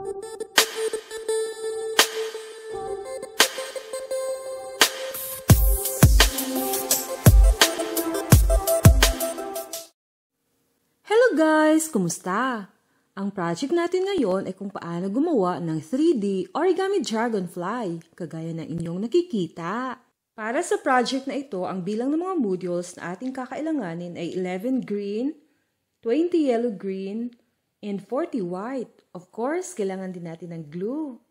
Hello guys! Kumusta? Ang project natin ngayon ay kung paano gumawa ng 3D origami dragonfly, kagaya ng inyong nakikita. Para sa project na ito, ang bilang ng mga modules na ating kakailanganin ay 11 green, 20 yellow-green, and 40 white. Of course, kailangan din natin ng glue.